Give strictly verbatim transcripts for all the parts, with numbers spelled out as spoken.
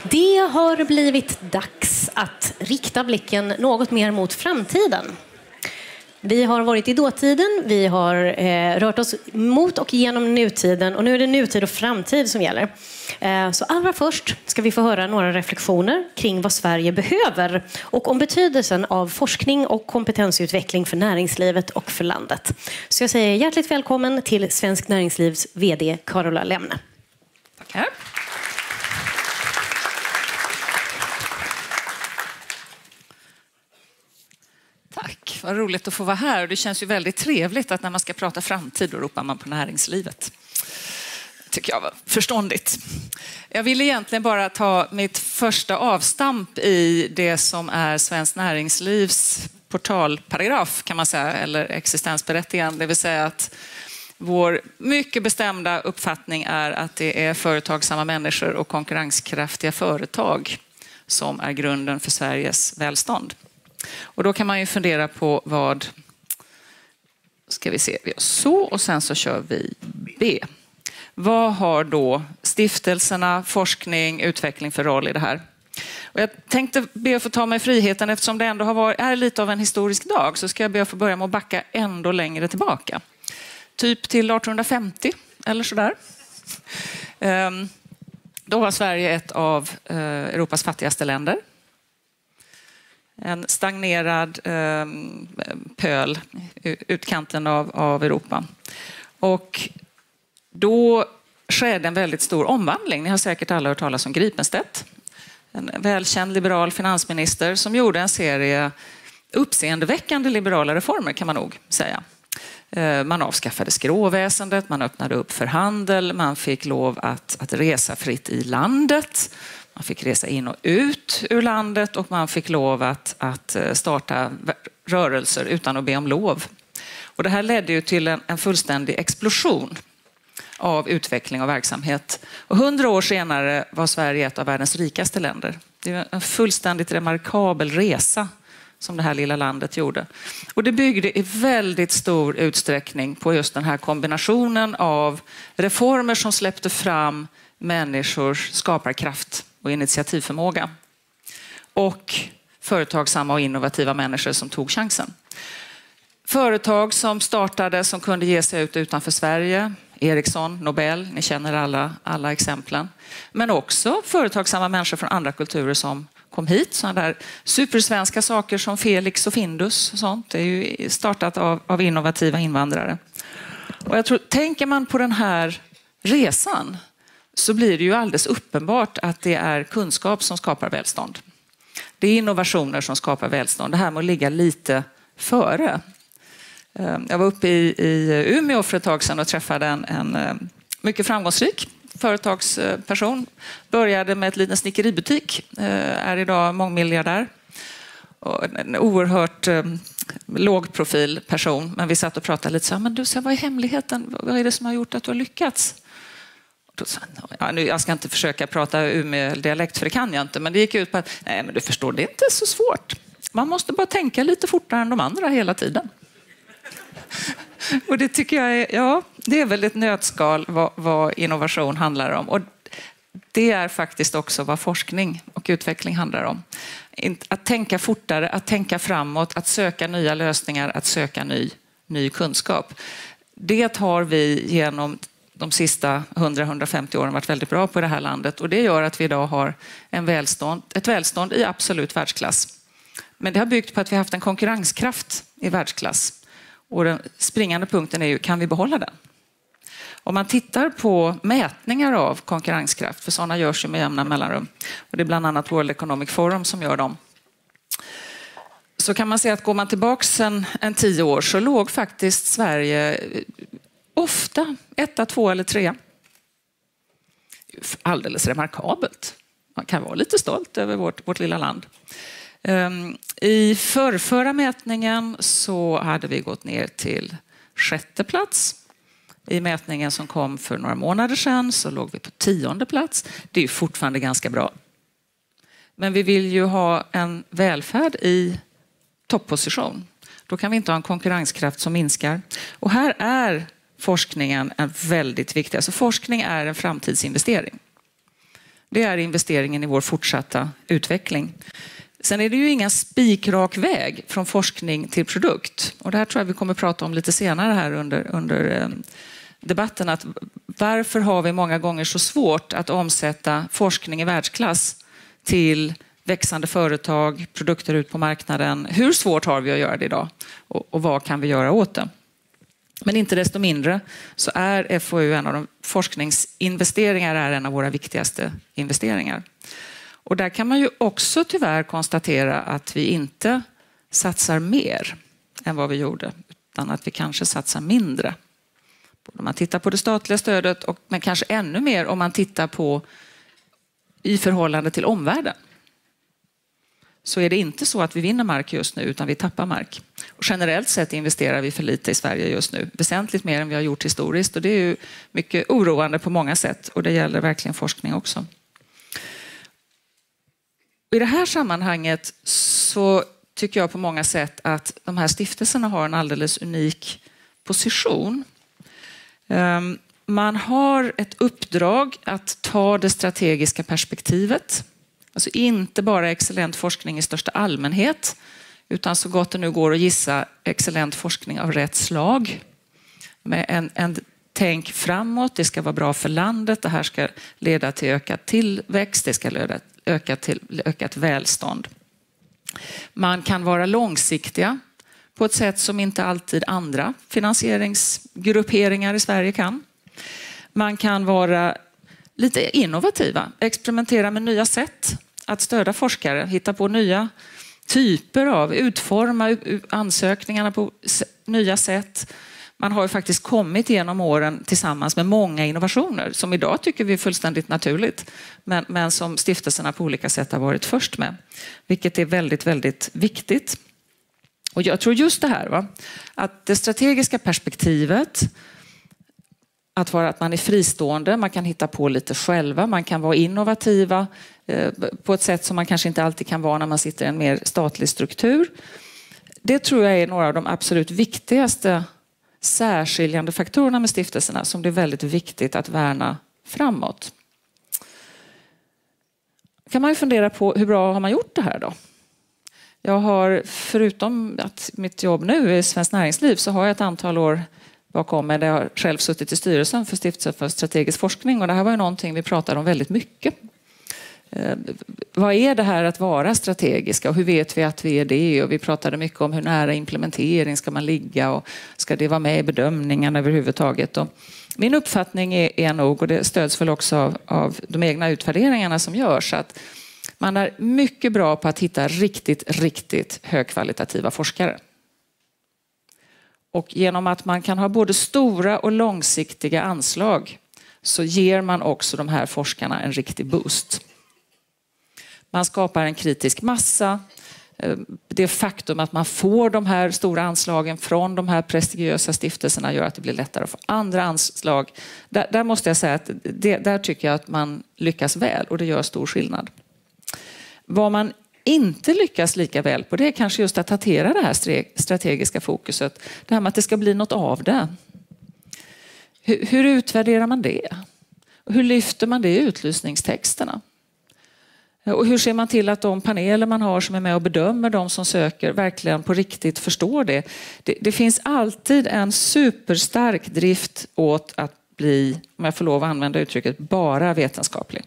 Det har blivit dags att rikta blicken något mer mot framtiden. Vi har varit i dåtiden, vi har eh, rört oss mot och genom nutiden och nu är det nutid och framtid som gäller. Eh, så allra först ska vi få höra några reflektioner kring vad Sverige behöver och om betydelsen av forskning och kompetensutveckling för näringslivet och för landet. Så jag säger hjärtligt välkommen till Svensk Näringslivs vd Carola Lemne. Tackar. Tack, vad roligt att få vara här. Det känns ju väldigt trevligt att när man ska prata framtid då ropar man på näringslivet. Tycker jag var förståndigt. Jag vill egentligen bara ta mitt första avstamp i det som är Svenskt Näringslivs portalparagraf kan man säga, eller existensberättigande. Det vill säga att vår mycket bestämda uppfattning är att det är företagsamma människor och konkurrenskraftiga företag som är grunden för Sveriges välstånd. Och då kan man ju fundera på vad, ska vi se, vi gör så och sen så kör vi B. Vad har då stiftelserna, forskning, utveckling för roll i det här? Och jag tänkte be att få ta mig friheten eftersom det ändå har varit, är lite av en historisk dag så ska jag be att få börja med att backa ändå längre tillbaka. Typ till arton femtio eller sådär. Då var Sverige ett av Europas fattigaste länder. En stagnerad eh, pöl, utkanten av, av Europa. Och då skedde en väldigt stor omvandling. Ni har säkert alla hört talas om Gripenstedt. En välkänd liberal finansminister som gjorde en serie uppseendeväckande liberala reformer kan man nog säga. Eh, man avskaffade skråväsendet, man öppnade upp för handel, man fick lov att, att resa fritt i landet. Man fick resa in och ut ur landet och man fick lov att, att starta rörelser utan att be om lov. Och det här ledde ju till en, en fullständig explosion av utveckling och verksamhet. Och hundra år senare var Sverige ett av världens rikaste länder. Det är en fullständigt remarkabel resa som det här lilla landet gjorde. Och det byggde i väldigt stor utsträckning på just den här kombinationen av reformer som släppte fram människors skaparkraft och initiativförmåga. Och företagsamma och innovativa människor som tog chansen. Företag som startade som kunde ge sig ut utanför Sverige. Ericsson, Nobel, ni känner alla, alla exemplen. Men också företagsamma människor från andra kulturer som kom hit. Sådana där supersvenska saker som Felix och Findus och sånt. Det är ju startat av, av innovativa invandrare. Och jag tror, tänker man på den här resan så blir det ju alldeles uppenbart att det är kunskap som skapar välstånd. Det är innovationer som skapar välstånd. Det här med att ligga lite före. Jag var uppe i, i Umeå för ett tag sedan och träffade en, en mycket framgångsrik företagsperson. Började med ett liten snickeributik. Är idag mångmiljardär. Och en oerhört lågprofil person. Men vi satt och pratade lite så här, men du, så vad är hemligheten? Vad är det som har gjort att du har lyckats? Ja, nu, jag ska inte försöka prata Umeå-dialekt för det kan jag inte. Men det gick ut på att nej, men du förstår, det är inte så svårt. Man måste bara tänka lite fortare än de andra hela tiden. Och det tycker jag är, ja, det är väl ett nötskal vad, vad innovation handlar om. Och det är faktiskt också vad forskning och utveckling handlar om. Att tänka fortare, att tänka framåt, att söka nya lösningar, att söka ny, ny kunskap. Det har vi genom de sista hundra till hundrafemtio åren varit väldigt bra på det här landet. Och det gör att vi idag har en välstånd, ett välstånd i absolut världsklass. Men det har byggt på att vi har haft en konkurrenskraft i världsklass. Och den springande punkten är ju, kan vi behålla den? Om man tittar på mätningar av konkurrenskraft, för sådana görs ju med jämna mellanrum. Och det är bland annat World Economic Forum som gör dem. Så kan man se att går man tillbaka en, en tio år så låg faktiskt Sverige ofta etta, två eller tre. Alldeles remarkabelt. Man kan vara lite stolt över vårt, vårt lilla land. I förrförra mätningen så hade vi gått ner till sjätte plats. I mätningen som kom för några månader sedan så låg vi på tionde plats. Det är ju fortfarande ganska bra. Men vi vill ju ha en välfärd i topposition. Då kan vi inte ha en konkurrenskraft som minskar. Och här är forskningen en väldigt viktig. Alltså forskning är en framtidsinvestering. Det är investeringen i vår fortsatta utveckling. Sen är det ju ingen spikrak väg från forskning till produkt. Och det här tror jag vi kommer att prata om lite senare här under, under debatten. Att varför har vi många gånger så svårt att omsätta forskning i världsklass till växande företag, produkter ut på marknaden. Hur svårt har vi att göra det idag? Och, och vad kan vi göra åt det? Men inte desto mindre så är F O U en av de forskningsinvesteringar är en av våra viktigaste investeringar. Och där kan man ju också tyvärr konstatera att vi inte satsar mer än vad vi gjorde, utan att vi kanske satsar mindre. Om man tittar på det statliga stödet, och, men kanske ännu mer om man tittar på i förhållande till omvärlden. Så är det inte så att vi vinner mark just nu, utan vi tappar mark. Och generellt sett investerar vi för lite i Sverige just nu. Väsentligt mer än vi har gjort historiskt. Och det är ju mycket oroande på många sätt. Och det gäller verkligen forskning också. I det här sammanhanget så tycker jag på många sätt att de här stiftelserna har en alldeles unik position. Man har ett uppdrag att ta det strategiska perspektivet. Alltså inte bara excellent forskning i största allmänhet, utan så gott det nu går att gissa excellent forskning av rätt slag. Med en, en tänk framåt, det ska vara bra för landet, det här ska leda till ökad tillväxt, det ska leda öka till ökat välstånd. Man kan vara långsiktiga på ett sätt som inte alltid andra finansieringsgrupperingar i Sverige kan. Man kan vara lite innovativa, experimentera med nya sätt att stödja forskare, hitta på nya typer av, utforma ansökningarna på nya sätt. Man har ju faktiskt kommit genom åren tillsammans med många innovationer som idag tycker vi är fullständigt naturligt, men, men som stiftelserna på olika sätt har varit först med, vilket är väldigt, väldigt viktigt. Och jag tror just det här, va? Att det strategiska perspektivet, att vara att man är fristående, man kan hitta på lite själva, man kan vara innovativa eh, på ett sätt som man kanske inte alltid kan vara när man sitter i en mer statlig struktur. Det tror jag är några av de absolut viktigaste särskiljande faktorerna med stiftelserna som det är väldigt viktigt att värna framåt. Kan man ju fundera på hur bra har man gjort det här då? Jag har, förutom att mitt jobb nu är i Svenskt Näringsliv, så har jag ett antal år bakom mig där jag själv suttit i styrelsen för Stiftelsen för strategisk forskning, och det här var ju någonting vi pratade om väldigt mycket. Eh, vad är det här att vara strategiska och hur vet vi att vi är det? Och vi pratade mycket om hur nära implementering ska man ligga och ska det vara med i bedömningarna överhuvudtaget. Och min uppfattning är, är nog, och det stöds väl också av, av de egna utvärderingarna som görs, att man är mycket bra på att hitta riktigt, riktigt högkvalitativa forskare. Och genom att man kan ha både stora och långsiktiga anslag så ger man också de här forskarna en riktig boost. Man skapar en kritisk massa. Det faktum att man får de här stora anslagen från de här prestigiösa stiftelserna gör att det blir lättare att få andra anslag. Där, där måste jag säga att det, där tycker jag att man lyckas väl, och det gör stor skillnad. Vad man inte lyckas lika väl på, det är kanske just att hantera det här strategiska fokuset. Det här med att det ska bli något av det. Hur, hur utvärderar man det? Och hur lyfter man det i utlysningstexterna? Och hur ser man till att de paneler man har som är med och bedömer de som söker verkligen på riktigt förstår det? Det, det finns alltid en superstark drift åt att bli, om jag får lov att använda uttrycket, bara vetenskaplig.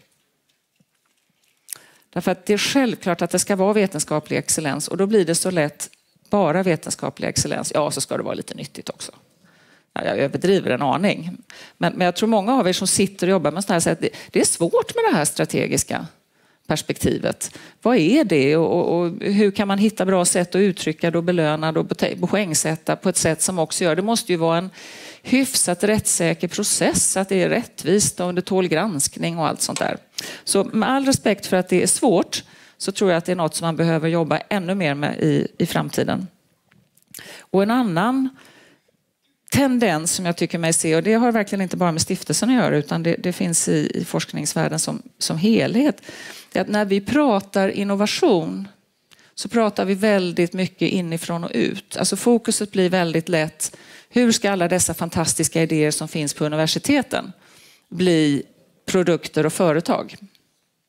Därför att det är självklart att det ska vara vetenskaplig excellens, och då blir det så lätt bara vetenskaplig excellens. Ja, så ska det vara lite nyttigt också. Ja, jag överdriver en aning. Men, men jag tror många av er som sitter och jobbar med sådana här sätt, det, det är svårt med det här strategiska perspektivet. Vad är det och, och, och hur kan man hitta bra sätt att uttrycka det och belöna det och poängsätta på ett sätt som också gör, det måste ju vara en hyfsat rättssäker process, att det är rättvist och det tål granskning och allt sånt där. Så med all respekt för att det är svårt, så tror jag att det är något som man behöver jobba ännu mer med i, i framtiden. Och en annan tendens som jag tycker mig se, och det har verkligen inte bara med stiftelsen att göra, utan det, det finns i, i forskningsvärlden som, som helhet, det är att när vi pratar innovation så pratar vi väldigt mycket inifrån och ut. Alltså fokuset blir väldigt lätt, hur ska alla dessa fantastiska idéer som finns på universiteten bli produkter och företag?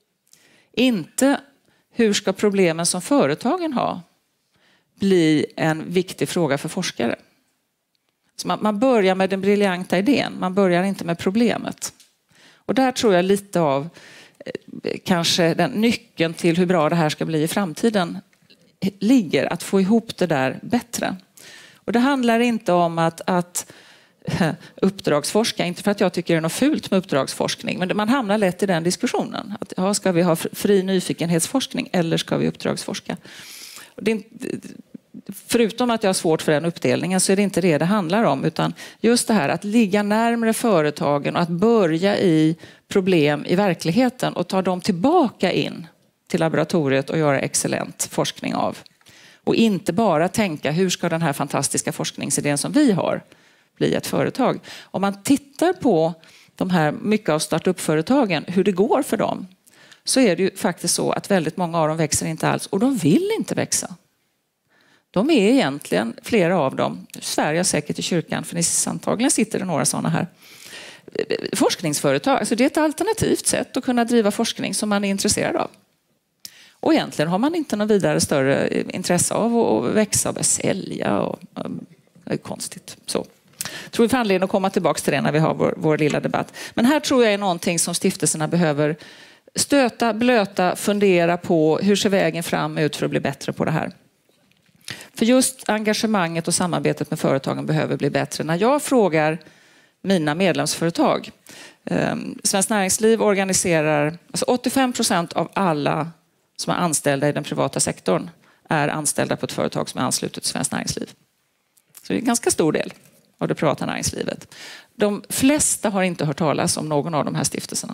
Inte hur ska problemen som företagen har bli en viktig fråga för forskare. Så man, man börjar med den briljanta idén, man börjar inte med problemet. Och där tror jag lite av eh, kanske den nyckeln till hur bra det här ska bli i framtiden ligger, att få ihop det där bättre. Och det handlar inte om att, att uppdragsforska, inte för att jag tycker det är något fult med uppdragsforskning, men man hamnar lätt i den diskussionen. Att, ja, ska vi ha fri nyfikenhetsforskning eller ska vi uppdragsforska? Och det är inte, förutom att jag har svårt för den uppdelningen så är det inte det det handlar om, utan just det här att ligga närmare företagen och att börja i problem i verkligheten och ta dem tillbaka in till laboratoriet och göra excellent forskning av. Och inte bara tänka hur ska den här fantastiska forskningsidén som vi har bli ett företag. Om man tittar på de här mycket av startup-företagen, hur det går för dem, så är det ju faktiskt så att väldigt många av dem växer inte alls och de vill inte växa. De är egentligen, flera av dem, Sverige säkert i kyrkan, för ni antagligen sitter det några sådana här, forskningsföretag. Alltså det är ett alternativt sätt att kunna driva forskning som man är intresserad av. Och egentligen har man inte någon vidare större intresse av att växa och sälja. Och, och, det är konstigt. Så. Jag tror vi får anledning att komma tillbaka till det när vi har vår, vår lilla debatt. Men här tror jag är någonting som stiftelserna behöver stöta, blöta, fundera på. Hur ser vägen fram ut för att bli bättre på det här? För just engagemanget och samarbetet med företagen behöver bli bättre. När jag frågar mina medlemsföretag. Eh, Svenskt Näringsliv organiserar, alltså åttiofem procent av alla som är anställda i den privata sektorn är anställda på ett företag som är anslutet till Svenskt Näringsliv. Så det är en ganska stor del av det privata näringslivet. De flesta har inte hört talas om någon av de här stiftelserna.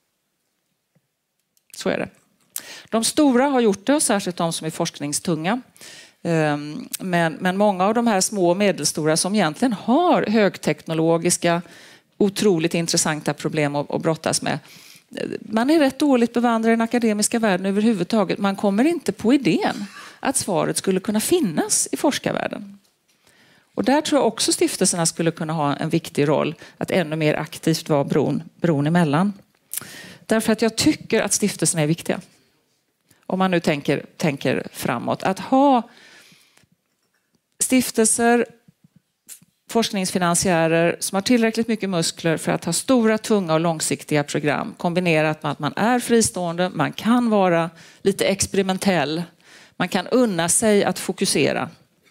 Så är det. De stora har gjort det, särskilt de som är forskningstunga. Men, men många av de här små och medelstora som egentligen har högteknologiska, otroligt intressanta problem att, att brottas med. Man är rätt dåligt bevandrad i den akademiska världen överhuvudtaget. Man kommer inte på idén att svaret skulle kunna finnas i forskarvärlden. Och där tror jag också stiftelserna skulle kunna ha en viktig roll att ännu mer aktivt vara bron, bron emellan. Därför att jag tycker att stiftelserna är viktiga. Om man nu tänker, tänker framåt. Att ha stiftelser, forskningsfinansiärer som har tillräckligt mycket muskler för att ha stora, tunga och långsiktiga program kombinerat med att man är fristående, man kan vara lite experimentell, man kan unna sig att fokusera.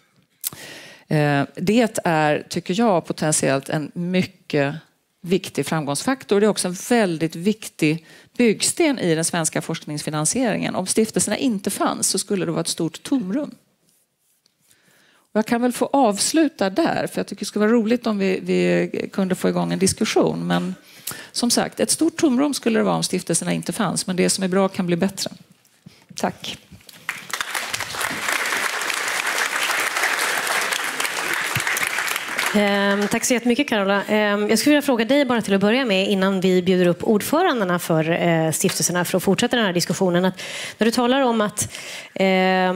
Det är, tycker jag, potentiellt en mycket viktig framgångsfaktor. Det är också en väldigt viktig byggsten i den svenska forskningsfinansieringen. Om stiftelserna inte fanns så skulle det vara ett stort tomrum. Jag kan väl få avsluta där, för jag tycker det skulle vara roligt om vi, vi kunde få igång en diskussion. Men som sagt, ett stort tomrum skulle det vara om stiftelserna inte fanns, men det som är bra kan bli bättre. Tack. Eh, tack så jättemycket, Carola. Eh, jag skulle vilja fråga dig bara till att börja med, innan vi bjuder upp ordförandena för eh, stiftelserna för att fortsätta den här diskussionen. Att när du talar om att, eh,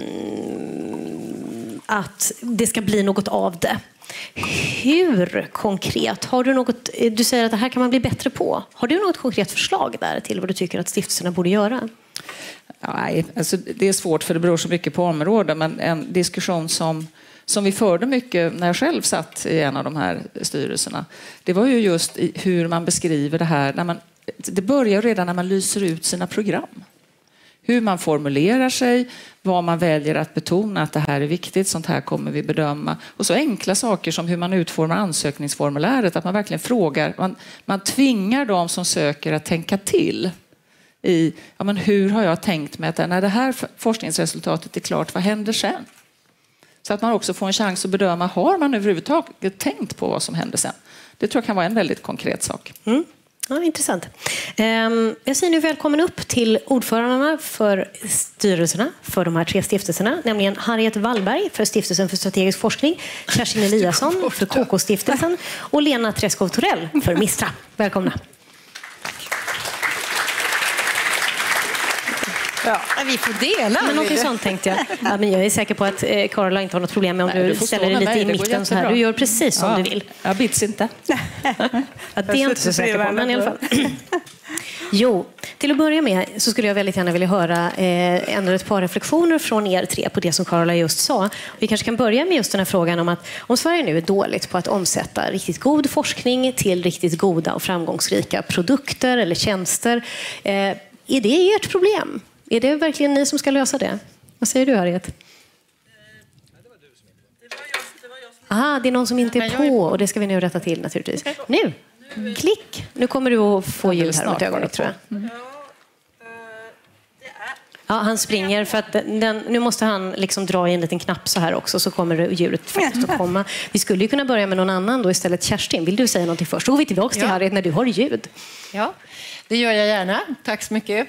att det ska bli något av det. Hur konkret? Har du något, du säger att det här kan man bli bättre på. Har du något konkret förslag där till vad du tycker att stiftelserna borde göra? Nej, alltså det är svårt för det beror så mycket på områden, men en diskussion som som vi förde mycket när jag själv satt i en av de här styrelserna, det var ju just hur man beskriver det här. När man, det börjar redan när man lyser ut sina program. Hur man formulerar sig, vad man väljer att betona att det här är viktigt, sånt här kommer vi bedöma. Och så enkla saker som hur man utformar ansökningsformuläret, att man verkligen frågar, man, man tvingar de som söker att tänka till. I, ja, men hur har jag tänkt mig att när det här forskningsresultatet är klart, vad händer sen? Så att man också får en chans att bedöma, har man överhuvudtaget tänkt på vad som händer sen? Det tror jag kan vara en väldigt konkret sak. Mm. Ja, intressant. Jag säger nu välkommen upp till ordförandena för styrelserna för de här tre stiftelserna, nämligen Harriet Wallberg för Stiftelsen för strategisk forskning, Kerstin Eliasson för K K-stiftelsen och Lena Träskov-Torell för Mistra. Välkomna. Ja, vi får dela. Men något sånt tänkte jag. Ja, men jag är säker på att eh, Carola inte har något problem med om Nej, du, du ställer dig lite mig. i mitten så här. Du gör precis som ja. du vill. Jag bits inte. Ja, det är jag inte så säker på, men i alla fall. Jo, till att börja med så skulle jag väldigt gärna vilja höra eh, ändå ett par reflektioner från er tre på det som Carola just sa. Vi kanske kan börja med just den här frågan om att om Sverige nu är dåligt på att omsätta riktigt god forskning till riktigt goda och framgångsrika produkter eller tjänster. Eh, är det ert problem? Är det verkligen ni som ska lösa det? Vad säger du, Harriet? Aha, det är någon som inte är på och det ska vi nu rätta till naturligtvis. Nu! Klick! Nu kommer du att få ljud här om ett ögonblick, tror jag. Mm. Ja, han springer för att den, nu måste han liksom dra i en liten knapp så här också, så kommer ljudet faktiskt att komma. Vi skulle ju kunna börja med någon annan då istället. Kerstin, vill du säga någonting först? Då går vi tillbaka till ja. Harriet när du har ljud. Ja, det gör jag gärna. Tack så mycket.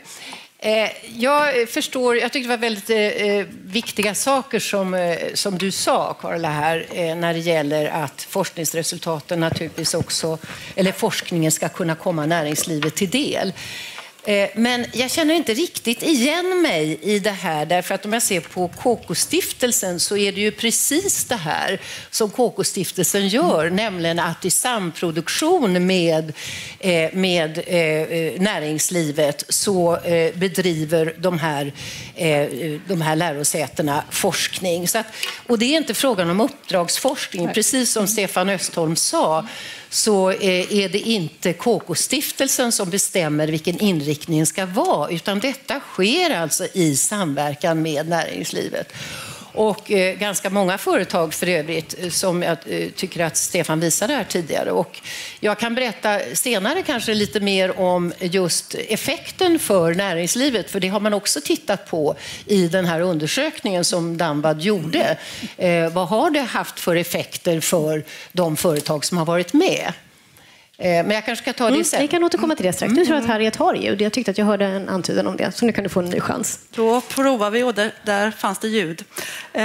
Jag förstår, jag tycker det var väldigt eh, viktiga saker som, eh, som du sa, Carola, här eh, när det gäller att forskningsresultaten naturligtvis också, eller forskningen ska kunna komma näringslivet till del. Men jag känner inte riktigt igen mig i det här, därför att om jag ser på K K-stiftelsen så är det ju precis det här som K K-stiftelsen gör, mm. nämligen att i samproduktion med, med näringslivet så bedriver de här, de här lärosätena forskning. Så att, och det är inte frågan om uppdragsforskning, precis som Stefan Östholm sa, så är det inte K K-stiftelsen som bestämmer vilken inriktningen ska vara, utan detta sker alltså i samverkan med näringslivet. Och eh, ganska många företag för övrigt som jag eh, tycker att Stefan visade här tidigare. Och jag kan berätta senare kanske lite mer om just effekten för näringslivet, för det har man också tittat på i den här undersökningen som Danvad gjorde. Eh, vad har det haft för effekter för de företag som har varit med? Men jag kanske ska ta det sen. Mm, vi kan återkomma till det strax. Du tror att Harriet har ljud. Jag tyckte att jag hörde en antydan om det. Så nu kan du få en ny chans. Då provar vi och där, där fanns det ljud. Eh,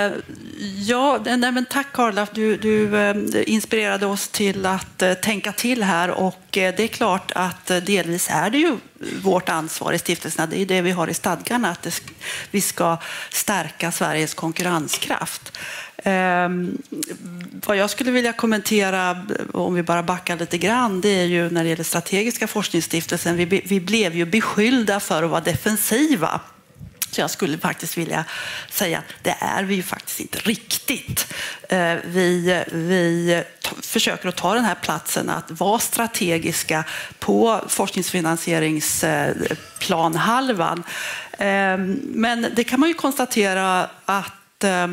ja, nej, men tack Carola. Du, du eh, inspirerade oss till att eh, tänka till här. Och eh, det är klart att eh, delvis är det ju vårt ansvar i stiftelserna. Det är det vi har i stadgarna. Att det, vi ska stärka Sveriges konkurrenskraft. Eh, vad jag skulle vilja kommentera, om vi bara backar lite grann, det är ju när det gäller strategiska forskningsstiftelsen. Vi, vi blev ju beskyllda för att vara defensiva. Så jag skulle faktiskt vilja säga att det är vi ju faktiskt inte riktigt. Eh, vi, vi t- försöker att ta den här platsen att vara strategiska på forskningsfinansieringsplanhalvan. Eh, men det kan man ju konstatera att eh,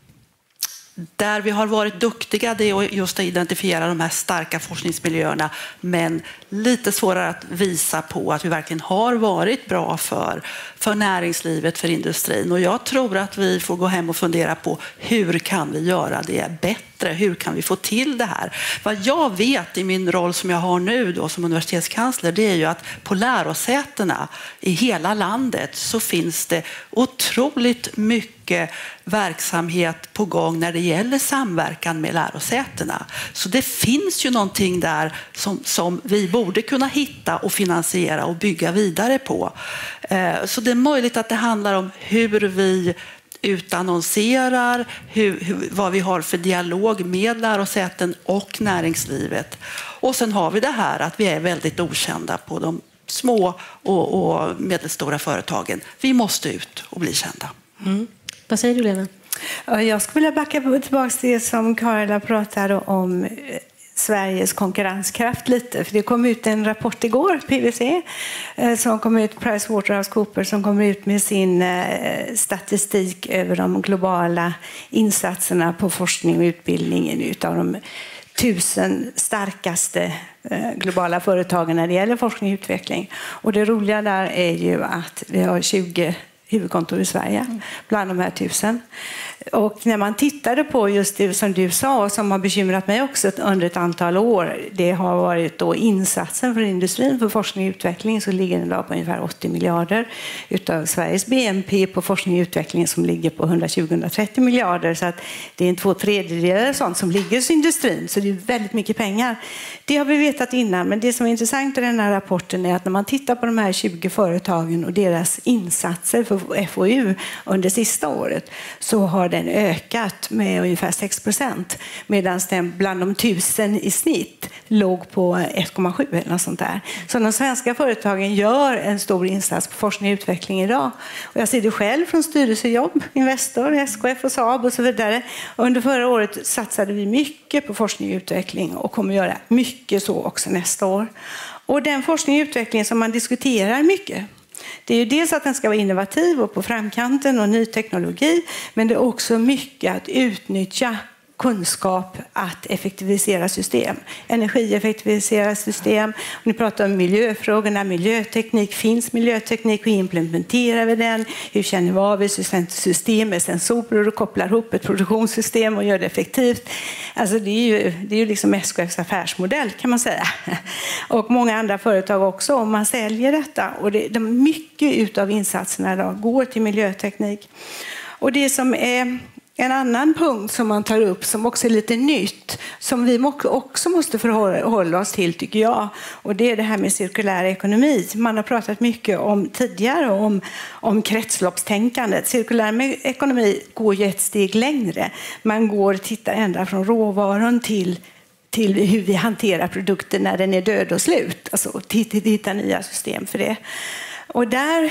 där vi har varit duktiga, det är just att identifiera de här starka forskningsmiljöerna, men lite svårare att visa på att vi verkligen har varit bra för, för näringslivet, för industrin. Och jag tror att vi får gå hem och fundera på hur kan vi göra det bättre? Hur kan vi få till det här? Vad jag vet i min roll som jag har nu då som universitetskansler, det är ju att på lärosätena i hela landet så finns det otroligt mycket verksamhet på gång när det gäller samverkan med lärosätena. Så det finns ju någonting där som, som vi borde kunna hitta och finansiera och bygga vidare på. Så det är möjligt att det handlar om hur vi utannonserar, hur, hur, vad vi har för dialog med lärosäten och näringslivet. Och sen har vi det här att vi är väldigt okända på de små och, och medelstora företagen. Vi måste ut och bli kända. Mm. Vad säger du, Lena? Jag skulle vilja backa tillbaka till det som Carola pratade om, Sveriges konkurrenskraft lite. För det kom ut en rapport igår, P W C, som kom ut, PricewaterhouseCoopers, som kommer ut med sin statistik över de globala insatserna på forskning och utbildning utav de tusen starkaste globala företagen när det gäller forskning och utveckling. Och det roliga där är ju att vi har tjugo huvudkontor i Sverige bland de här tusen. Och när man tittade på just det som du sa, som har bekymrat mig också under ett antal år, det har varit då insatsen för industrin för forskning och utveckling, så ligger den idag på ungefär åttio miljarder utav Sveriges B N P på forskning och utveckling som ligger på hundratjugo till hundratrettio miljarder, så att det är en två tredjedelar sånt som ligger hos industrin, så det är väldigt mycket pengar. Det har vi vetat innan, men det som är intressant i den här rapporten är att när man tittar på de här tjugo företagen och deras insatser för F O U under sista året så har den ökat med ungefär sex procent medan den bland de tusen i snitt låg på ett komma sju eller något sånt där. Så de svenska företagen gör en stor insats på forskning och utveckling idag. Och jag ser det själv från styrelsejobb, Investor, S K F och Saab och så vidare. Under förra året satsade vi mycket på forskning och utveckling och kommer göra mycket så också nästa år. Och den forskning och utveckling som man diskuterar mycket, det är ju dels att den ska vara innovativ och på framkanten och ny teknologi, men det är också mycket att utnyttja kunskap att effektivisera system, energieffektivisera system. Och ni pratar om miljöfrågorna, miljöteknik, finns miljöteknik och implementerar vi den? Hur känner vi av ett system med sensorer och kopplar ihop ett produktionssystem och gör det effektivt? Alltså det är ju, det är ju liksom S K F:s affärsmodell kan man säga. Och många andra företag också om man säljer detta. Och det, de, mycket av insatserna idag går till miljöteknik. Och det som är en annan punkt som man tar upp som också är lite nytt, som vi också måste förhålla oss till tycker jag, och det är det här med cirkulär ekonomi. Man har pratat mycket om tidigare om, om kretsloppstänkandet. Cirkulär ekonomi går ju ett steg längre. Man går och tittar ända från råvaran till till hur vi hanterar produkter när den är död och slut. Alltså hitta nya system för det. Och där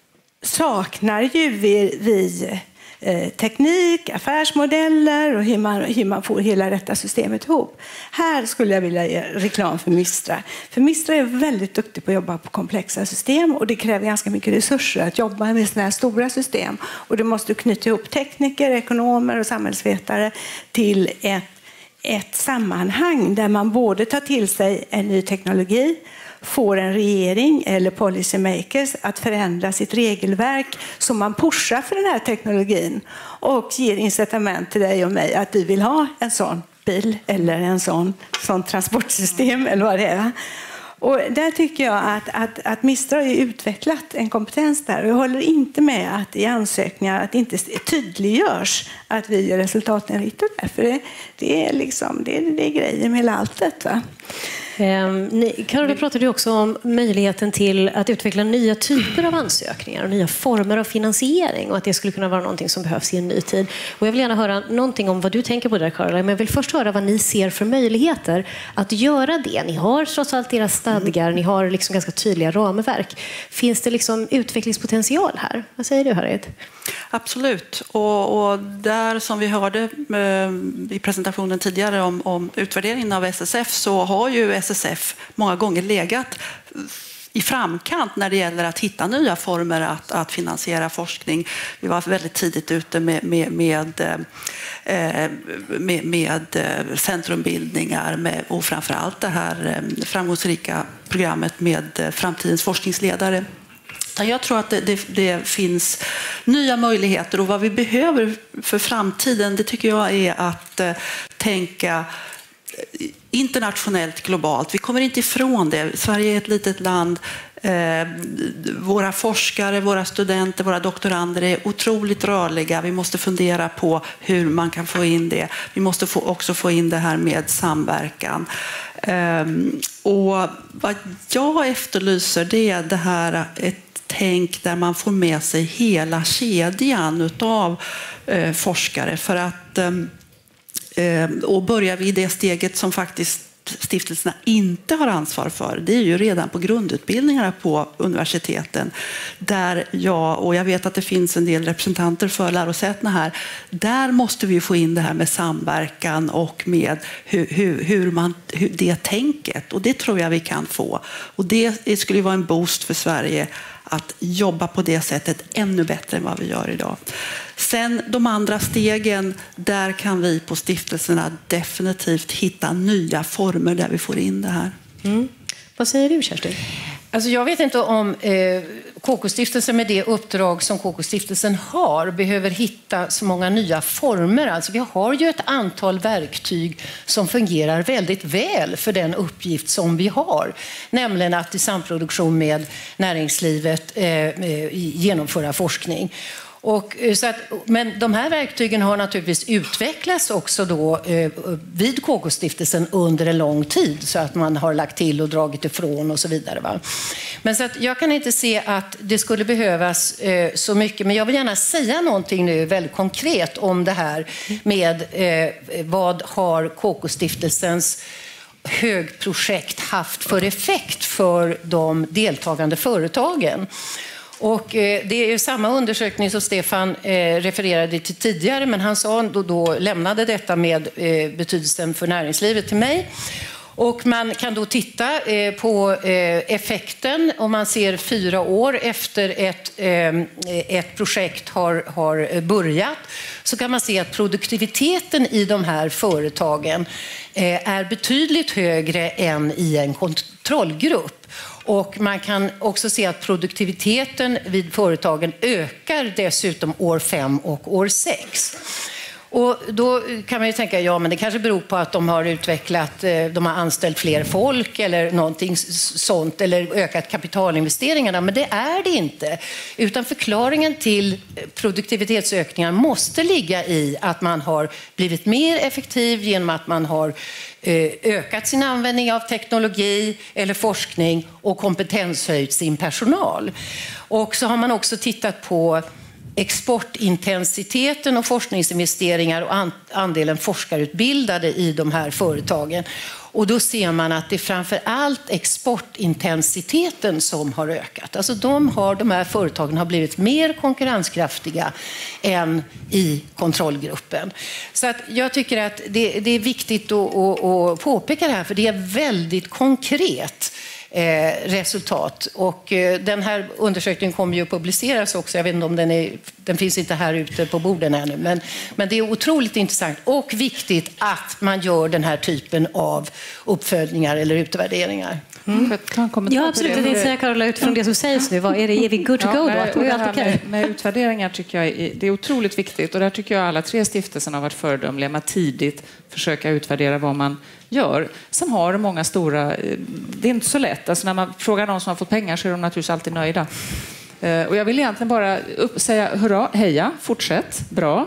saknar ju vi, vi teknik, affärsmodeller och hur man, hur man får hela detta systemet ihop. Här skulle jag vilja ge reklam för Mistra. För Mistra är väldigt duktig på att jobba på komplexa system och det kräver ganska mycket resurser att jobba med sådana här stora system. Och du måste knyta ihop tekniker, ekonomer och samhällsvetare till ett, ett sammanhang där man både tar till sig en ny teknologi, får en regering eller policymakers att förändra sitt regelverk så man pushar för den här teknologin och ger incitament till dig och mig att vi vill ha en sån bil eller en sån, sån transportsystem eller vad det är. Och där tycker jag att, att, att Mistra har utvecklat en kompetens där. Och jag håller inte med att i ansökningar att det inte tydliggörs att vi är resultatinriktade. För det, det, är liksom, det, är, det är grejen med hela alltet. Va? Karol, du pratade också om möjligheten till att utveckla nya typer av ansökningar och nya former av finansiering och att det skulle kunna vara någonting som behövs i en ny tid. Och jag vill gärna höra någonting om vad du tänker på där, Karol, men jag vill först höra vad ni ser för möjligheter att göra det. Ni har trots allt era stadgar, ni har liksom ganska tydliga ramverk. Finns det liksom utvecklingspotential här? Vad säger du, Harriet? Absolut. Och, och där som vi hörde i presentationen tidigare om, om utvärderingen av S S F så har ju S S F många gånger legat i framkant när det gäller att hitta nya former att, att finansiera forskning. Vi var väldigt tidigt ute med, med, med, med, med centrumbildningar med, och framförallt det här framgångsrika programmet med framtidens forskningsledare. Jag tror att det, det, det finns nya möjligheter och vad vi behöver för framtiden det tycker jag är att eh, tänka internationellt, globalt. Vi kommer inte ifrån det. Sverige är ett litet land. Eh, våra forskare, våra studenter, våra doktorander är otroligt rörliga. Vi måste fundera på hur man kan få in det. Vi måste få, också få in det här med samverkan. Eh, och vad jag efterlyser det är det här ett tänk där man får med sig hela kedjan av eh, forskare för att eh, och börjar vi i det steget som faktiskt stiftelserna inte har ansvar för, det är ju redan på grundutbildningarna på universiteten där jag, och jag vet att det finns en del representanter för lärosätena här, där måste vi få in det här med samverkan och med hur, hur, hur man, hur det tänket, och det tror jag vi kan få, och det, det skulle vara en boost för Sverige att jobba på det sättet ännu bättre än vad vi gör idag. Sen de andra stegen, där kan vi på stiftelserna definitivt hitta nya former där vi får in det här. Mm. Vad säger du, Kerstin? Alltså jag vet inte om eh, K K-stiftelsen med det uppdrag som K K-stiftelsen har behöver hitta så många nya former. Alltså vi har ju ett antal verktyg som fungerar väldigt väl för den uppgift som vi har. Nämligen att i samproduktion med näringslivet eh, genomföra forskning. Och, så att, men de här verktygen har naturligtvis utvecklats också då, eh, vid K K-stiftelsen under en lång tid, så att man har lagt till och dragit ifrån och så vidare. Va? Men så att jag kan inte se att det skulle behövas eh, så mycket, men jag vill gärna säga någonting nu väldigt konkret om det här med eh, vad har K K-stiftelsens högprojekt haft för effekt för de deltagande företagen. Och det är ju samma undersökning som Stefan refererade till tidigare, men han sa då, då lämnade detta med betydelsen för näringslivet till mig. Och man kan då titta på effekten om man ser fyra år efter ett, ett projekt har, har börjat, så kan man se att produktiviteten i de här företagen är betydligt högre än i en kontrollgrupp. Och man kan också se att produktiviteten vid företagen ökar dessutom år fem och år sex. Och då kan man ju tänka, ja men det kanske beror på att de har utvecklat, de har anställt fler folk eller någonting sånt, eller ökat kapitalinvesteringarna, men det är det inte. Utan förklaringen till produktivitetsökningar måste ligga i att man har blivit mer effektiv genom att man har ökat sin användning av teknologi eller forskning och kompetenshöjt sin personal. Och så har man också tittat på exportintensiteten och forskningsinvesteringar och andelen forskarutbildade i de här företagen. Och då ser man att det är framför allt exportintensiteten som har ökat. Alltså de, har, de här företagen har blivit mer konkurrenskraftiga än i kontrollgruppen. Så att jag tycker att det, det är viktigt att, att, att påpeka det här, för det är väldigt konkret Eh, resultat. Och eh, den här undersökningen kommer ju att publiceras också. Jag vet inte om den är, den finns inte här ute på borden ännu, men, men det är otroligt intressant och viktigt att man gör den här typen av uppföljningar eller utvärderingar. Mm. Ja, absolut. Jag tänkte säga, Carola, utifrån det som sägs nu, vad är, det, är vi good to go då? Ja, det här med, med utvärderingar tycker jag är, det är otroligt viktigt, och där tycker jag alla tre stiftelserna har varit föredömliga med att tidigt försöka utvärdera vad man gör. Sen har många stora, det är inte så lätt, alltså när man frågar någon som har fått pengar så är de naturligtvis alltid nöjda. Och jag vill egentligen bara upp, säga hurra, heja, fortsätt, bra.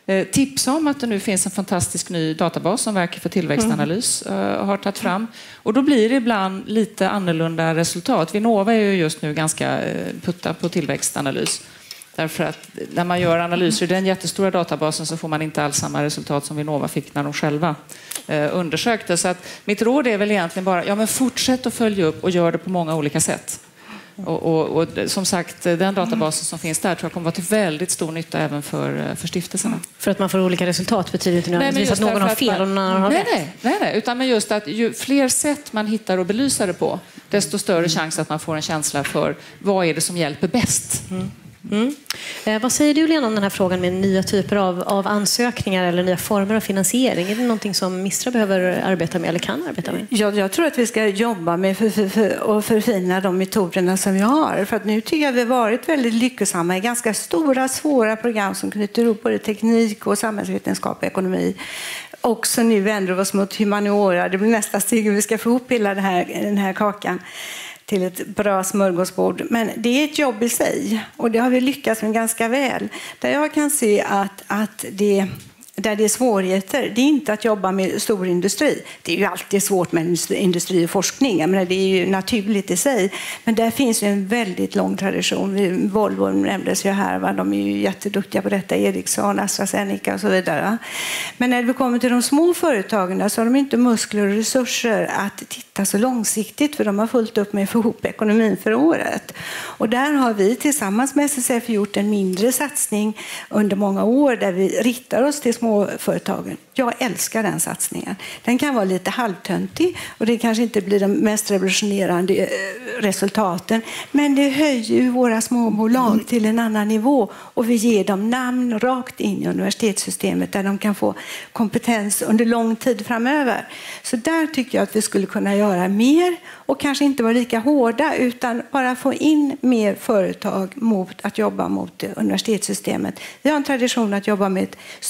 Tipsa om att det nu finns en fantastisk ny databas som Verket för tillväxtanalys mm. har tagit fram. Och då blir det ibland lite annorlunda resultat. Vinnova är ju just nu ganska putta på tillväxtanalys. Därför att när man gör analyser i den jättestora databasen så får man inte alls samma resultat som Vinnova fick när de själva undersökte. Så att mitt råd är väl egentligen bara, ja men fortsätt att följa upp och gör det på många olika sätt. Och, och, och som sagt, den databasen som finns där tror jag kommer vara till väldigt stor nytta även för, för stiftelserna. För att man får olika resultat betyder inte nödvändigtvis att någon har fel man, och någon annan har nej, rätt. Nej, nej, nej, utan men just att ju fler sätt man hittar och belyser det på, desto större mm. chans att man får en känsla för vad är det som hjälper bäst. Mm. Mm. Eh, vad säger du, Lena, om den här frågan med nya typer av, av ansökningar eller nya former av finansiering? Är det någonting som Mistra behöver arbeta med eller kan arbeta med? Ja, jag tror att vi ska jobba med för, för, för, och förfina de metoderna som vi har. För att nu tycker jag att vi har varit väldigt lyckosamma i ganska stora, svåra program som knyter ihop både teknik och samhällsvetenskap och ekonomi. Också nu vänder vi oss mot humaniora. Det blir nästa steg hur vi ska få ihop hela den här, den här kakan till ett bra smörgåsbord. Men det är ett jobb i sig och det har vi lyckats med ganska väl. Där jag kan se att, att det, där det är svårigheter, det är inte att jobba med stor industri. Det är ju alltid svårt med industri och forskning, men det är ju naturligt i sig. Men där finns ju en väldigt lång tradition. Volvo nämndes ju här, va? De är ju jätteduktiga på detta, Ericsson, AstraZeneca och så vidare. Men när vi kommer till de små företagen så har de inte muskler och resurser att titta så långsiktigt, för de har fullt upp med att få ihop ekonomin för året. Och där har vi tillsammans med S S F gjort en mindre satsning under många år där vi riktar oss till småföretagen. Jag älskar den satsningen. Den kan vara lite halvtöntig och det kanske inte blir de mest revolutionerande resultaten, men det höjer ju våra småbolag till en annan nivå och vi ger dem namn rakt in i universitetssystemet där de kan få kompetens under lång tid framöver. Så där tycker jag att vi skulle kunna göra mer och kanske inte vara lika hårda utan bara få in mer företag mot att jobba mot universitetssystemet. Vi har en tradition att jobba med stora företag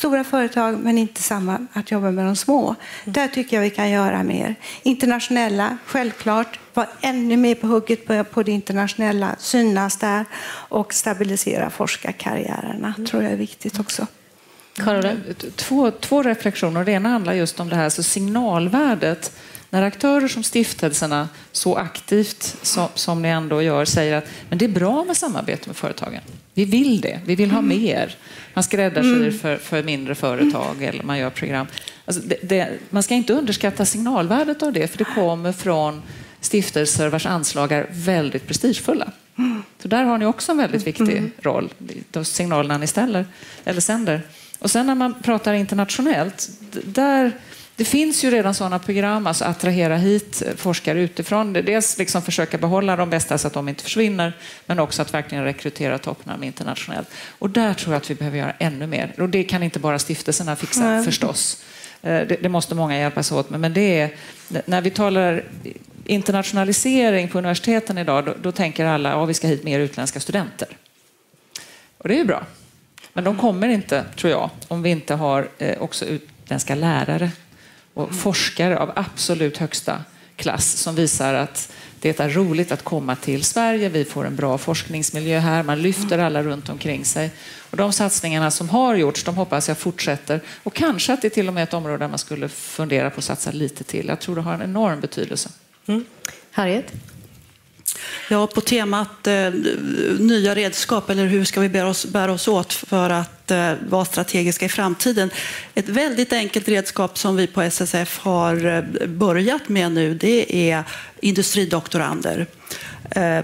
företag men inte samma att jobba med de små. Mm. Där tycker jag vi kan göra mer. Internationella, självklart. Vara ännu mer på hugget på, på det internationella, synas där och stabilisera forskarkarriärerna. Mm. tror jag är viktigt också. Carola? Två, två reflektioner. Det ena handlar just om det här så signalvärdet. När aktörer som stiftelserna så aktivt som, som ni ändå gör säger att men det är bra med samarbete med företagen. Vi vill det. Vi vill ha mer. Man skräddarsyr mm. för, för mindre företag eller man gör program. Alltså det, det, man ska inte underskatta signalvärdet av det för det kommer från stiftelser vars anslag är väldigt prestigefulla. Mm. Så där har ni också en väldigt viktig mm. roll. De signalerna ni ställer eller sänder. Och sen när man pratar internationellt, där det finns ju redan sådana program, alltså attrahera hit forskare utifrån. Dels liksom försöka behålla de bästa så att de inte försvinner, men också att verkligen rekrytera toppnamn internationellt. Och där tror jag att vi behöver göra ännu mer. Och det kan inte bara stiftelserna fixa mm. förstås. Det, det måste många hjälpas åt med. Men det är, när vi talar internationalisering på universiteten idag, då, då tänker alla att ja, vi ska hit mer utländska studenter. Och det är ju bra. Men de kommer inte, tror jag, om vi inte har eh, också utländska lärare och forskare av absolut högsta klass som visar att det är roligt att komma till Sverige. Vi får en bra forskningsmiljö här. Man lyfter alla runt omkring sig. Och de satsningarna som har gjorts, de hoppas jag fortsätter. Och kanske att det är till och med ett område där man skulle fundera på att satsa lite till. Jag tror det har en enorm betydelse. Mm. Harriet? Ja, på temat eh, nya redskap eller hur ska vi bära oss, bära oss åt för att eh, vara strategiska i framtiden. Ett väldigt enkelt redskap som vi på S S F har eh, börjat med nu, det är industridoktorander. Eh,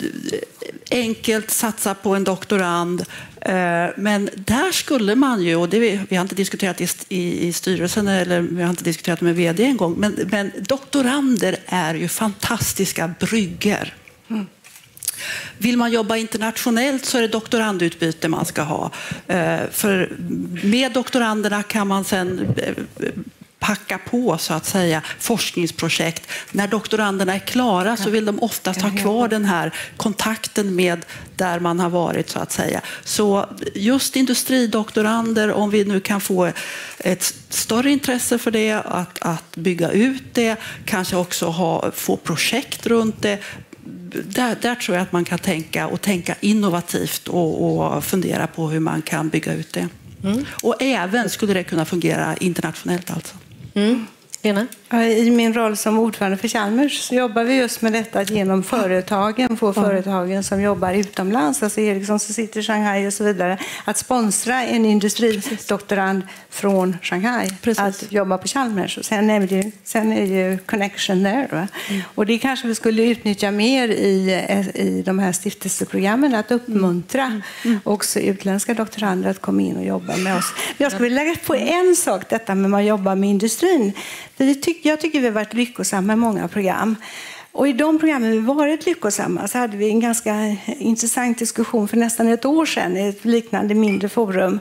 enkelt satsa på en doktorand, eh, men där skulle man ju, och det vi, vi har inte diskuterat i, i, i styrelsen eller vi har inte diskuterat med vd en gång, men, men doktorander är ju fantastiska brygger. Mm. Vill man jobba internationellt så är det doktorandutbyte man ska ha. Eh, för med doktoranderna kan man sen eh, packa på så att säga forskningsprojekt. När doktoranderna är klara så vill de oftast ha kvar den här kontakten med där man har varit så att säga. Så just industridoktorander, om vi nu kan få ett större intresse för det, att, att bygga ut det, kanske också ha, få projekt runt det. Där, där tror jag att man kan tänka och tänka innovativt och, och fundera på hur man kan bygga ut det. Mm. Och även skulle det kunna fungera internationellt alltså. Mm. Lena? I min roll som ordförande för Chalmers så jobbar vi just med detta genom företagen, få företagen som jobbar utomlands, alltså Ericsson som sitter i Shanghai och så vidare, att sponsra en industridoktorand från Shanghai. Precis. Att jobba på Chalmers. Och sen är det ju, sen är det ju connection där. Va? Mm. Och det kanske vi skulle utnyttja mer i, i de här stiftelseprogrammen, att uppmuntra mm. Mm. också utländska doktorander att komma in och jobba med oss. Men jag skulle vilja lägga på en sak, detta med att jobba med industrin. För det tycker jag tycker vi har varit lyckosamma med många program. Och i de programmen vi varit lyckosamma så hade vi en ganska intressant diskussion för nästan ett år sedan i ett liknande mindre forum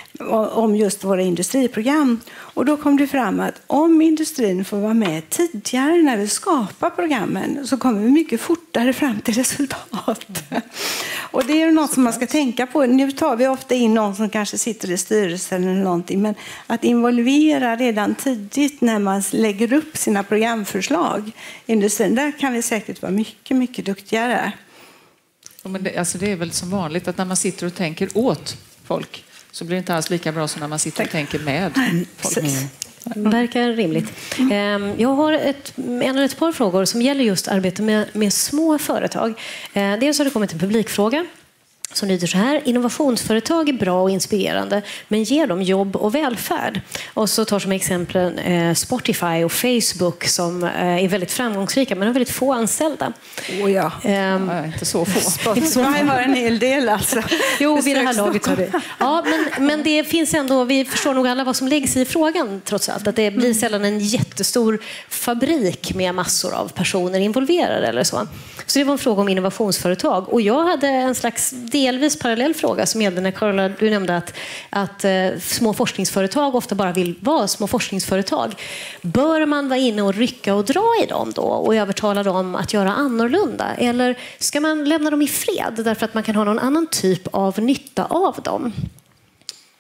om just våra industriprogram. Och då kom det fram att om industrin får vara med tidigare när vi skapar programmen så kommer vi mycket fortare fram till resultat. Och det är något som man ska tänka på. Nu tar vi ofta in någon som kanske sitter i styrelsen eller någonting, men att involvera redan tidigt när man lägger upp sina programförslag industrin, där kan vi säkert vara mycket, mycket duktigare. Ja, men det, alltså det är väl som vanligt att när man sitter och tänker åt folk så blir det inte alls lika bra som när man sitter och tänker med folk. Mm. Verkar rimligt. Jag har ett, en eller ett par frågor som gäller just arbete med, med små företag. Dels har det kommit en publikfråga som lyder så här: innovationsföretag är bra och inspirerande, men ger dem jobb och välfärd? Och så tar som exempel eh, Spotify och Facebook som eh, är väldigt framgångsrika men har väldigt få anställda. Oh ja. Um, ja, inte så få. Spotify har en hel del alltså. Jo, vid det här laget har det. Ja, men, men det finns ändå, vi förstår nog alla vad som läggs i frågan trots allt. Att det blir sällan en jättestor fabrik med massor av personer involverade eller så. Så det var en fråga om innovationsföretag. Och jag hade en slags delvis parallell fråga som gällde när Carola, du nämnde att, att eh, små forskningsföretag ofta bara vill vara små forskningsföretag. Bör man vara inne och rycka och dra i dem då och övertala dem att göra annorlunda? Eller ska man lämna dem i fred därför att man kan ha någon annan typ av nytta av dem?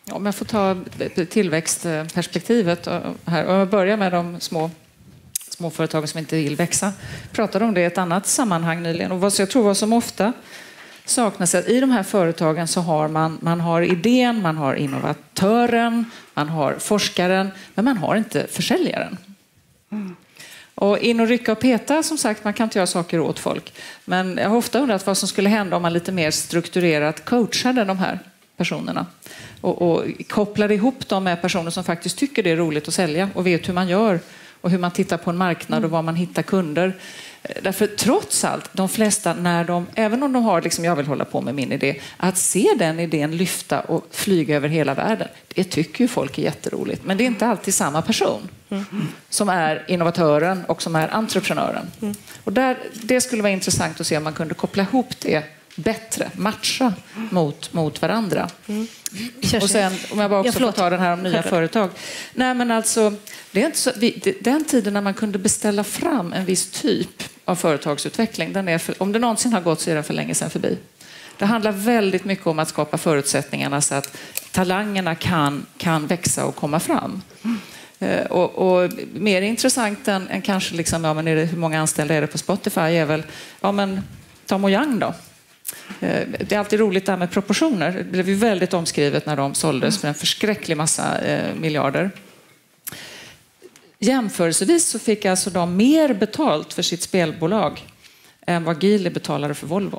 Om jag får ta tillväxtperspektivet här, och jag börjar med de små småföretagen som inte vill växa. Jag pratade om det i ett annat sammanhang nyligen, och vad jag tror vad som ofta saknas är att i de här företagen så har man, man har idén, man har innovatören, man har forskaren, men man har inte försäljaren. Mm. Och in och rycka och peta, som sagt, man kan inte göra saker åt folk. Men jag har ofta undrat vad som skulle hända om man lite mer strukturerat coachade de här personerna. Och, och kopplade ihop dem med personer som faktiskt tycker det är roligt att sälja och vet hur man gör och hur man tittar på en marknad och var man hittar kunder. Därför trots allt, de flesta, när de, även om de har, liksom, jag vill hålla på med min idé, att se den idén lyfta och flyga över hela världen, det tycker ju folk är jätteroligt. Men det är inte alltid samma person mm. som är innovatören och som är entreprenören. Mm. Och där, det skulle vara intressant att se om man kunde koppla ihop det bättre, matcha mot, mot varandra. Mm. Och sen, om jag bara också får ta den här om nya företag. Nej, men alltså, det är inte så, vi, den tiden när man kunde beställa fram en viss typ av företagsutveckling, den är för, om det någonsin har gått så är den för länge sedan förbi. Det handlar väldigt mycket om att skapa förutsättningarna så att talangerna kan, kan växa och komma fram. Mm. Uh, och, och mer intressant än, än kanske liksom, ja, men är det, hur många anställda är det på Spotify är väl, ja men Tom och Young då. Det är alltid roligt där med proportioner. Det blev ju väldigt omskrivet när de såldes för en förskräcklig massa eh, miljarder. Jämförelsevis så fick alltså de mer betalt för sitt spelbolag än vad Geely betalade för Volvo.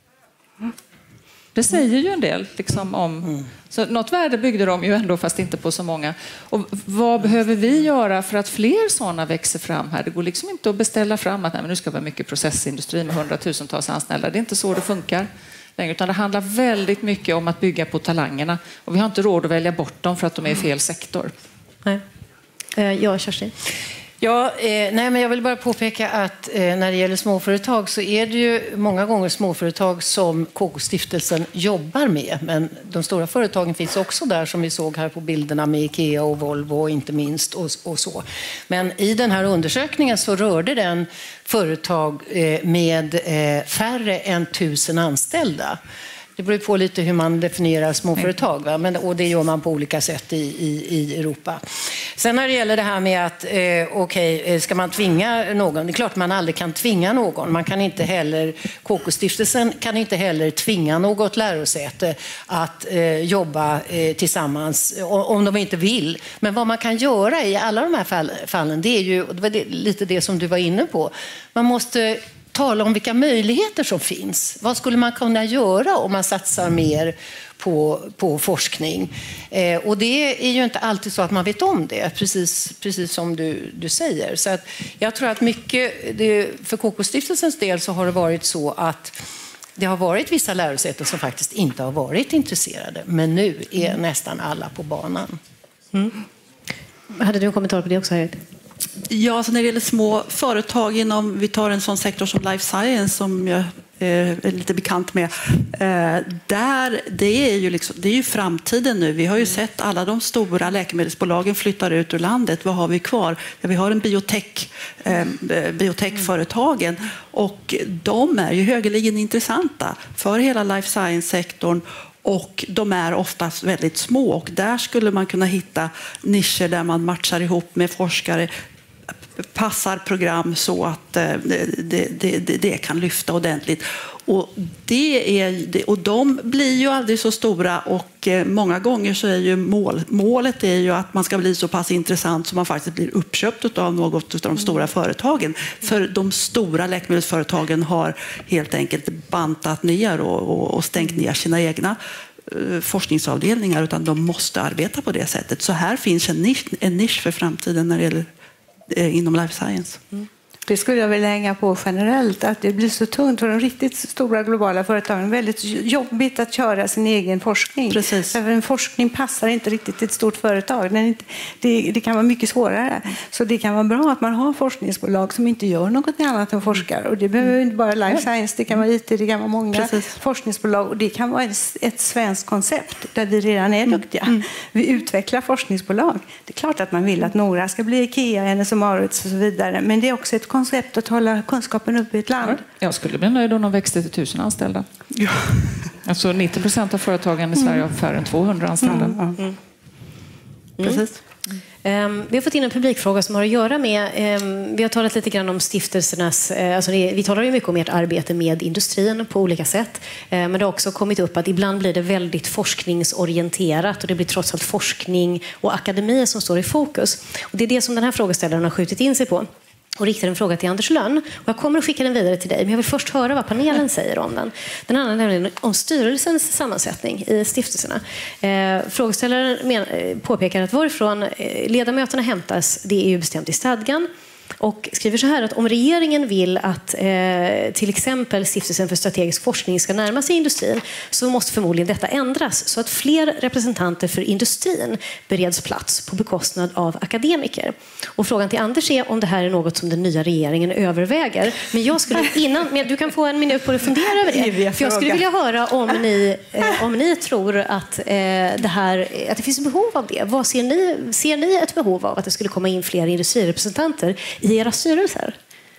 Det säger ju en del liksom, om... Så något värde byggde de ju ändå, fast inte på så många. Och vad behöver vi göra för att fler sådana växer fram här? Det går liksom inte att beställa fram att nej, men nu ska vi ha mycket processindustri med hundratusentals anställda. Det är inte så det funkar. Utan det handlar väldigt mycket om att bygga på talangerna. Och vi har inte råd att välja bort dem för att de är i fel sektor. Nej. Ja, Kerstin. Ja, eh, nej, men jag vill bara påpeka att eh, när det gäller småföretag så är det ju många gånger småföretag som K K-stiftelsen jobbar med. Men de stora företagen finns också där, som vi såg här på bilderna med Ikea och Volvo inte minst och, och så. Men i den här undersökningen så rörde den företag eh, med eh, färre än tusen anställda. Det beror på lite hur man definierar småföretag, va? Men, och det gör man på olika sätt i, i, i Europa. Sen när det gäller det här med att, eh, okej, okay, ska man tvinga någon? Det är klart man aldrig kan tvinga någon. Man kan inte heller, K K-stiftelsen kan inte heller tvinga något lärosäte att eh, jobba eh, tillsammans om de inte vill. Men vad man kan göra i alla de här fall, fallen, det är ju, det var det, lite det som du var inne på. Man måste tala om vilka möjligheter som finns. Vad skulle man kunna göra om man satsar mer på, på forskning? Eh, och det är ju inte alltid så att man vet om det, precis, precis som du, du säger. Så att jag tror att mycket, det, för K K-stiftelsens del så har det varit så att det har varit vissa lärosäten som faktiskt inte har varit intresserade. Men nu är nästan alla på banan. Mm. Hade du en kommentar på det också, Harriet? Ja, alltså när det gäller små företag inom, vi tar en sån sektor som life science som jag är lite bekant med, där det är ju liksom, det är ju framtiden nu. Vi har ju sett alla de stora läkemedelsbolagen flyttar ut ur landet. Vad har vi kvar? Ja, vi har en biotech, biotechföretagen, och de är ju högeligen intressanta för hela life science-sektorn. Och de är oftast väldigt små, och där skulle man kunna hitta nischer där man matchar ihop med forskare, passar program så att det, det, det, det kan lyfta ordentligt. Och, det är, och de blir ju aldrig så stora, och många gånger så är ju mål, målet är ju att man ska bli så pass intressant så man faktiskt blir uppköpt av något av de stora företagen. För de stora läkemedelsföretagen har helt enkelt bantat ner och, och, och stängt ner sina egna forskningsavdelningar, utan de måste arbeta på det sättet. Så här finns en nisch, en nisch för framtiden när det gäller eh, inom life science. Mm. Det skulle jag vilja hänga på generellt, att det blir så tungt för de riktigt stora globala företagen. Väldigt jobbigt att köra sin egen forskning. Precis. För en forskning passar inte riktigt till ett stort företag. Det, det, det kan vara mycket svårare. Så det kan vara bra att man har forskningsbolag som inte gör något annat än forskar. Och det behöver inte bara life science, det kan vara I T, det kan vara många Precis. forskningsbolag. Och det kan vara ett, ett svenskt koncept där vi redan är duktiga. Mm. Vi utvecklar forskningsbolag. Det är klart att man vill att några ska bli Ikea, N S och Maurits och så vidare. Men det är också ett koncept att hålla kunskapen uppe i ett land. Jag skulle bli nöjd om de växte till tusen anställda. Ja. Alltså nittio procent av företagen i Sverige har färre än tvåhundra anställda. Mm. Mm. Mm. Precis. Um, vi har fått in en publikfråga som har att göra med, um, vi har talat lite grann om stiftelsernas, uh, alltså det, vi talar ju mycket om ert arbete med industrin på olika sätt, uh, men det har också kommit upp att ibland blir det väldigt forskningsorienterat och det blir trots allt forskning och akademi som står i fokus. Och det är det som den här frågeställaren har skjutit in sig på och riktar en fråga till Anders Lönn. Och jag kommer att skicka den vidare till dig, men jag vill först höra vad panelen säger om den. Den andra nämligen om styrelsens sammansättning i stiftelserna. Eh, frågeställaren men, påpekar att varifrån eh, ledamöterna hämtas, det är ju bestämt i stadgan. Och skriver så här att om regeringen vill att eh, till exempel Stiftelsen för strategisk forskning ska närma sig industrin så måste förmodligen detta ändras så att fler representanter för industrin bereds plats på bekostnad av akademiker. Och frågan till Anders är om det här är något som den nya regeringen överväger. Men jag skulle innan, men du kan få en minut på att fundera över det. För jag skulle vilja höra om ni, eh, om ni tror att, eh, det här, att det finns behov av det. Vad ser ni, ser ni ett behov av att det skulle komma in fler industrirepresentanter i era styrelser?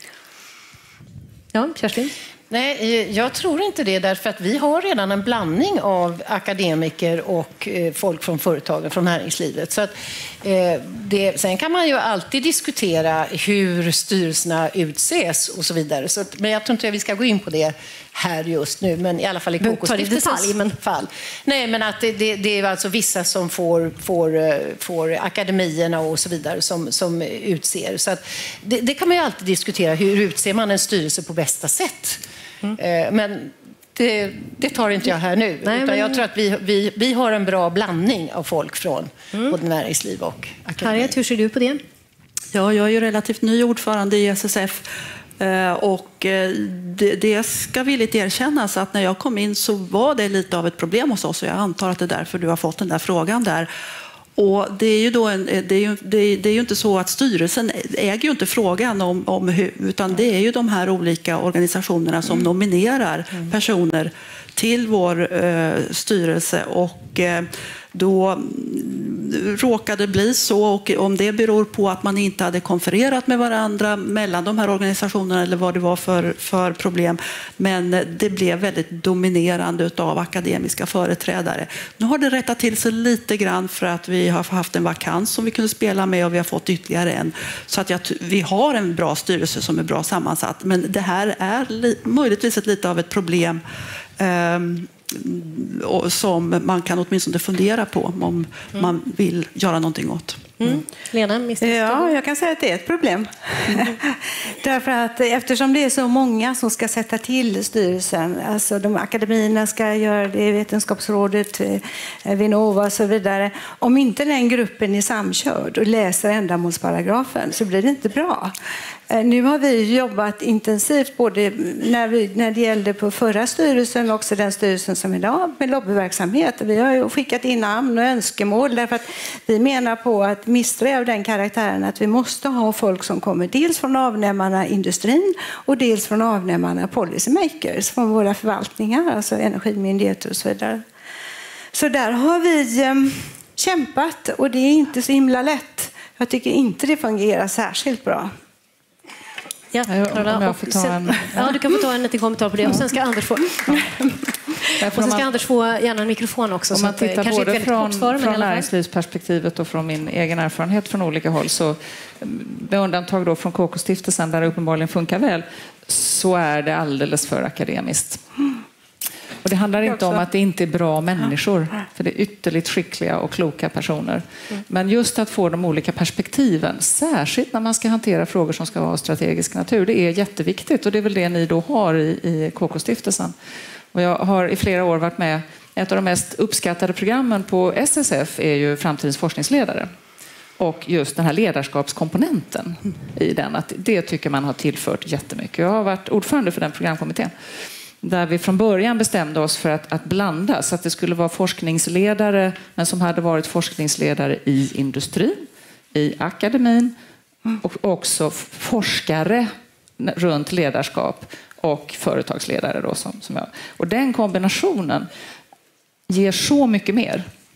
Ja, Kerstin? Nej, jag tror inte det, därför att vi har redan en blandning av akademiker och eh, folk från företagen, från näringslivet. Så att, eh, det, sen kan man ju alltid diskutera hur styrelserna utses och så vidare. Så att, men jag tror inte att vi ska gå in på det här just nu, men i alla fall i K K-stiftelsens men... fall. Nej, men att det, det, det är alltså vissa som får, får, får akademierna och så vidare som, som utser. Så att det, det kan man ju alltid diskutera, hur utser man en styrelse på bästa sätt? Mm. Men det, det tar inte jag här nu. Nej, utan men... Jag tror att vi, vi, vi har en bra blandning av folk från mm. både näringsliv och akademi. Harriet, hur ser du på det? Ja, jag är ju relativt ny ordförande i S S F. Och det, det ska villigt erkännas att när jag kom in så var det lite av ett problem hos oss. Och jag antar att det är därför du har fått den där frågan där. Och det är ju, då en, det är ju, det är, det är ju inte så att styrelsen äger ju inte frågan om, om hur, utan det är ju de här olika organisationerna som mm. nominerar mm. personer till vår eh, styrelse. Och eh, då råkade det bli så, och om det beror på att man inte hade konfererat med varandra mellan de här organisationerna eller vad det var för, för problem, men det blev väldigt dominerande av akademiska företrädare. Nu har det rättat till sig lite grann för att vi har haft en vakans som vi kunde spela med och vi har fått ytterligare en. Så att jag, vi har en bra styrelse som är bra sammansatt, men det här är li, möjligtvis ett lite av ett problem um, som man kan åtminstone fundera på om mm. man vill göra någonting åt. Mm. Lena, mister ja, jag kan säga att det är ett problem. Mm. Därför att eftersom det är så många som ska sätta till styrelsen, alltså de akademierna ska göra det, Vetenskapsrådet, Vinnova och så vidare. Om inte den gruppen är samkörd och läser ändamålsparagrafen så blir det inte bra. Nu har vi jobbat intensivt både när, vi, när det gällde på förra styrelsen och också den styrelsen som idag med lobbyverksamhet. Vi har skickat in namn och önskemål därför att vi menar på att Mistra är av den karaktären att vi måste ha folk som kommer dels från avnämarna industrin och dels från avnämarna policymakers från våra förvaltningar, alltså energimyndigheter och så vidare. Så där har vi eh, kämpat och det är inte så himla lätt. Jag tycker inte det fungerar särskilt bra. Ja, om jag får ta en... ja, du kan få ta en liten kommentar på det och sen ska Anders få... Ja. Och sen ska Anders få gärna en mikrofon också. Om man så tittar att, både från, från näringslivsperspektivet och från min egen erfarenhet från olika håll, så med undantag då från K K-stiftelsen där det uppenbarligen funkar väl, så är det alldeles för akademiskt. Och det handlar inte om att det inte är bra människor, för det är ytterligt skickliga och kloka personer. Mm. Men just att få de olika perspektiven, särskilt när man ska hantera frågor som ska vara av strategisk natur, det är jätteviktigt. Och det är väl det ni då har i, i K K-stiftelsen. Och jag har i flera år varit med, ett av de mest uppskattade programmen på S S F är ju Framtidens forskningsledare. Och just den här ledarskapskomponenten i den, att det tycker man har tillfört jättemycket. Jag har varit ordförande för den programkommittén, där vi från början bestämde oss för att, att blanda, så att det skulle vara forskningsledare, men som hade varit forskningsledare i industrin, i akademin och också forskare runt ledarskap och företagsledare då, som, som jag. Och den kombinationen ger så mycket mer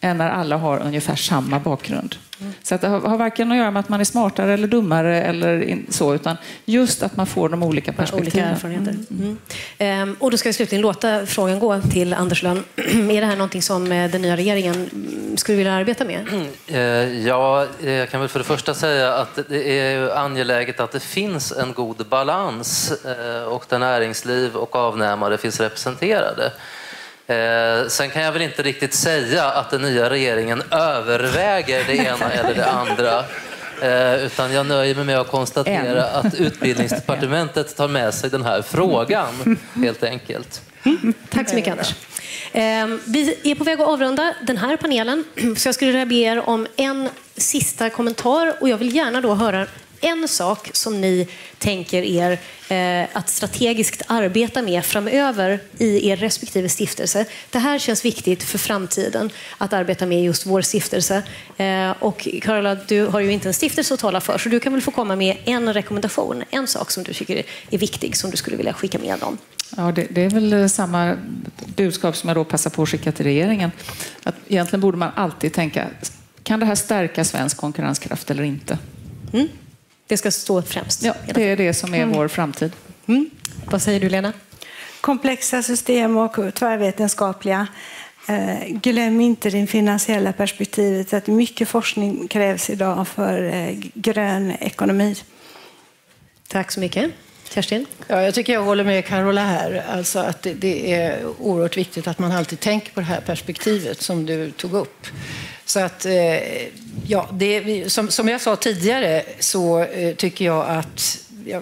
än när alla har ungefär samma bakgrund. Mm. Så att det har, har varken att göra med att man är smartare eller dummare eller in, så, utan just att man får de olika perspektiven. Olika erfarenheter. Mm. Mm. Ehm, och då ska vi slutligen låta frågan gå till Anders Lönn. Är det här någonting som den nya regeringen skulle vilja arbeta med? Mm. Ja, jag kan väl för det första säga att det är angeläget att det finns en god balans och där näringsliv och avnämare finns representerade. Eh, sen kan jag väl inte riktigt säga att den nya regeringen överväger det ena eller det andra. Eh, utan jag nöjer mig med att konstatera en. att utbildningsdepartementet tar med sig den här frågan, helt enkelt. Mm. Tack så mycket, Anders. Eh, vi är på väg att avrunda den här panelen, så jag skulle vilja be er om en sista kommentar, och jag vill gärna då höra en sak som ni tänker er eh, att strategiskt arbeta med framöver i er respektive stiftelse. Det här känns viktigt för framtiden att arbeta med just vår stiftelse. Eh, och Carola, du har ju inte en stiftelse att tala för, så du kan väl få komma med en rekommendation, en sak som du tycker är viktig som du skulle vilja skicka med dem. Ja, det, det är väl samma budskap som jag då passar på att skicka till regeringen. Att egentligen borde man alltid tänka, kan det här stärka svensk konkurrenskraft eller inte? Mm. Det ska stå främst. Ja, det är det som är mm. vår framtid. Mm. Vad säger du, Lena? Komplexa system och tvärvetenskapliga. Glöm inte det finansiella perspektivet, att mycket forskning krävs idag för grön ekonomi. Tack så mycket. Kerstin? Ja, jag tycker jag håller med Carola här. Alltså att det, det är oerhört viktigt att man alltid tänker på det här perspektivet som du tog upp. Så att, ja, det, som, som jag sa tidigare så tycker jag att ja,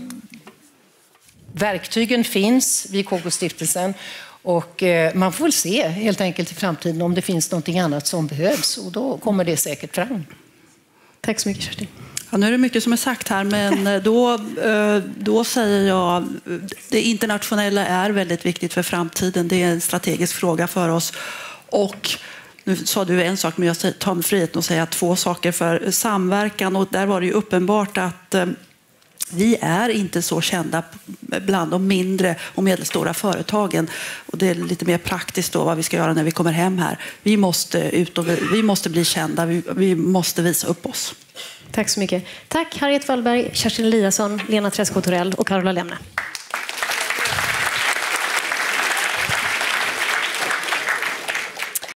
verktygen finns vid K K-stiftelsen, och man får väl se helt enkelt i framtiden om det finns någonting annat som behövs, och då kommer det säkert fram. Tack så mycket, Kerstin. Ja, nu är det mycket som är sagt här, men då, då säger jag det internationella är väldigt viktigt för framtiden. Det är en strategisk fråga för oss. Och nu sa du en sak, men jag tar mig friheten att säga två saker för samverkan. Och där var det ju uppenbart att vi är inte så kända bland de mindre och medelstora företagen. Och det är lite mer praktiskt då vad vi ska göra när vi kommer hem här. Vi måste, ut och, vi måste bli kända, vi, vi måste visa upp oss. Tack så mycket. Tack Harriet Wallberg, Kerstin Eliasson, Lena Träskå-Torell och Carola Lemne.